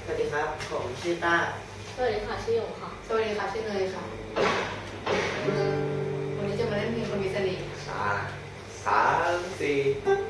วัสดีครับผมชื่อต้าสวัสดีค่ะชื่อหยงค่ะสวัสดีค่ะชื่อเนยค่ะวันนี้จะมาเล่นเพลงคนมีเสน่ห์สามสี่